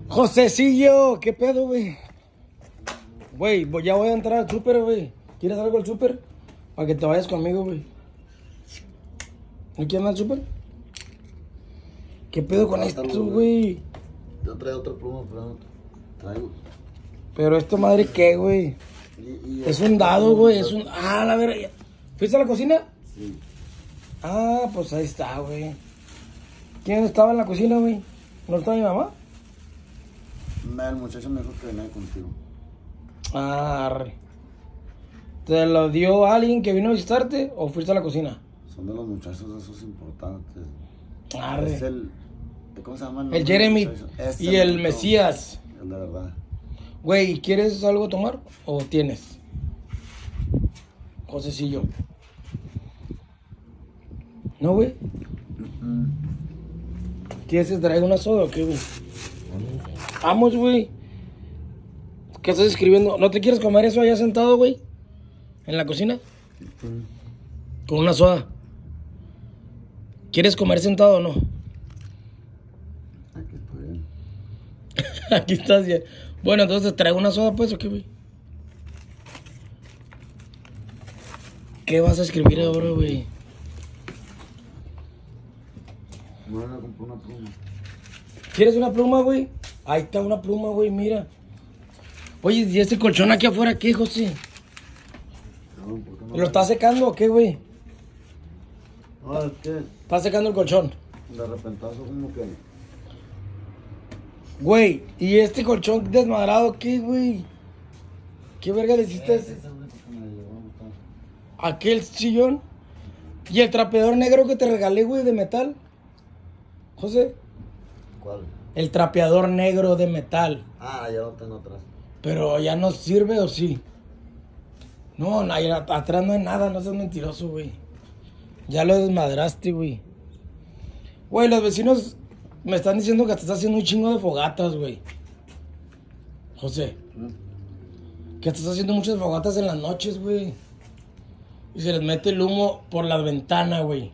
Josecillo, ¿qué pedo, güey? Güey, ya voy a entrar al súper, güey. ¿Quieres algo al súper? Para que te vayas conmigo, güey. ¿No quieres ir al súper? ¿Qué pedo con esto, güey? Yo traigo otra pluma, pero no traigo. Pero esto, madre, ¿qué, güey? Es un dado, güey. Es un... Ah, la verga. ¿Fuiste a la cocina? Sí. Ah, pues ahí está, güey. ¿Quién estaba en la cocina, güey? ¿No estaba mi mamá? El muchacho me dijo que venía contigo. Ah, arre. ¿Te lo dio alguien que vino a visitarte o fuiste a la cocina? Son de los muchachos esos importantes. Arre. Es el... ¿Cómo se llama? El Jeremy y el Mesías. Es la verdad. Güey, ¿quieres algo a tomar o tienes? Josecillo. ¿No, güey? ¿Quieres que traiga una soda o qué, güey? Vamos, güey. ¿Qué estás escribiendo? ¿No te quieres comer eso allá sentado, güey? ¿En la cocina? Con una soda. ¿Quieres comer sentado o no? Aquí estoy bien. Aquí estás ya. Bueno, entonces traigo una soda, pues, ¿o qué, güey? ¿Qué vas a escribir ahora, güey? Me van a comprar una pluma. ¿Quieres una pluma, güey? Ahí está una pluma, güey, mira. Oye, ¿y este colchón aquí afuera qué, José? No, ¿por qué no? ¿Lo estás secando o qué, güey? No, es que ¿Estás secando el colchón? de repentazo como que... Güey, ¿y este colchón desmadrado qué, güey? ¿Qué verga le hiciste a ese? Ese es el único que me llegó a gustar. ¿Aquel sillón? ¿Y el trapeador negro que te regalé, güey, de metal? José, ¿Cuál? el trapeador negro de metal. Ah, ya lo tengo atrás. Pero ya no sirve, ¿o sí? No, atrás no hay nada, no seas mentiroso, güey. Ya lo desmadraste, güey. Güey, los vecinos me están diciendo que te estás haciendo un chingo de fogatas, güey. José, que te estás haciendo muchas fogatas en las noches, güey. Y se les mete el humo por la ventana, güey.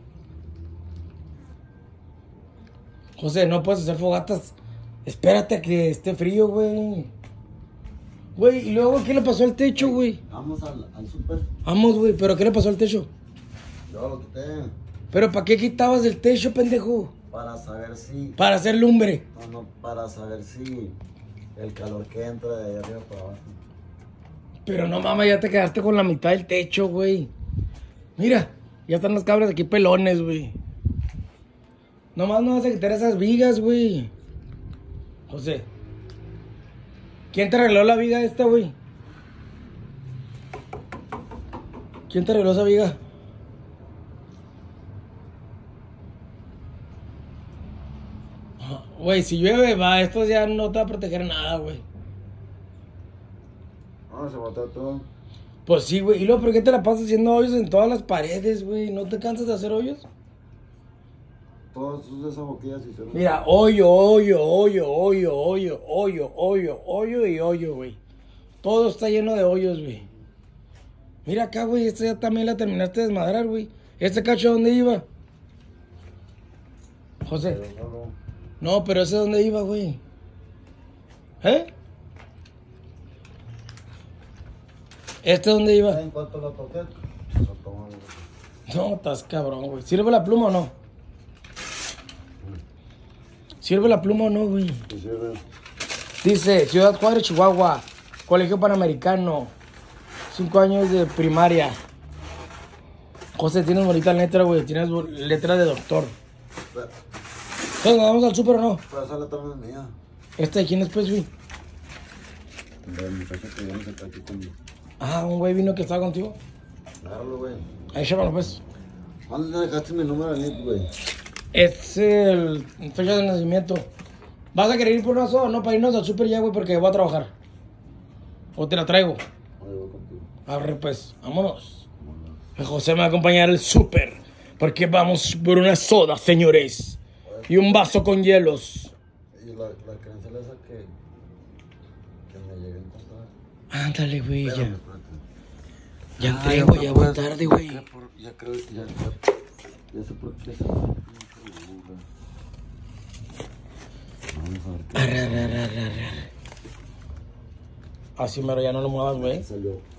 José, no puedes hacer fogatas. Espérate a que esté frío, güey. Güey, y luego, ¿qué le pasó al techo, güey? Vamos al súper. Vamos, güey, pero ¿qué le pasó al techo? Yo lo quité ¿Pero para qué quitabas el techo, pendejo? para saber si... Para hacer lumbre. No, para saber si el calor que entra de ahí arriba para abajo. Pero no mames, ya te quedaste con la mitad del techo, güey. Mira, ya están las cabras aquí pelones, güey. Nomás no vas a quitar esas vigas, güey. José, ¿quién te arregló la viga esta, güey? ¿Quién te arregló esa viga? Güey, si llueve, va, esto ya no te va a proteger nada, güey. No, se botó todo. Pues sí, güey. ¿Y luego por qué te la pasas haciendo hoyos en todas las paredes, güey? ¿No te cansas de hacer hoyos? Todas esas boquillas se hicieron. Mira, hoyo, hoyo, hoyo, hoyo, hoyo, hoyo, hoyo, hoyo y hoyo, güey. Todo está lleno de hoyos, güey. Mira acá, güey, esta ya también la terminaste de desmadrar, güey. ¿Este cacho dónde iba? José. Pero no. No, pero ese dónde iba, güey. ¿Eh? ¿Este dónde iba? En cuanto lo toqué, se soltó, güey. No, estás cabrón, güey. ¿Sirve la pluma o no? ¿Sirve la pluma o no, güey? Sí, sirve. Dice, Ciudad Juárez, Chihuahua, Colegio Panamericano, 5 años de primaria. José, tienes bonita letra, güey, tienes letra de doctor. Entonces, ¿nos vamos al súper o no? Pero esa letra no es mía. ¿Esta de quién es, pues, güey? El muchacho que viene está aquí conmigo. Ah, un güey vino que estaba contigo. Agárralo, güey. Ahí, llévalo, pues. ¿Dónde dejaste mi número de NIP, güey? Es el fecha de nacimiento. ¿Vas a querer ir por una soda o no? Para irnos al súper ya, güey, porque voy a trabajar. ¿O te la traigo? Oye, voy contigo. Arre, pues, vámonos. José me va a acompañar al súper, porque vamos por una soda, señores. Y un vaso con hielos. Y la creencia esa que me llegué a encontrar. Ándale, güey, ya. Espérame, espérate. Ya entrego, ya voy tarde, güey. Ya creo, ya sé por qué se... Vamos a ver Arre, arre, arre, arre, arre. Así mero, ya no lo muevas, güey. Salió.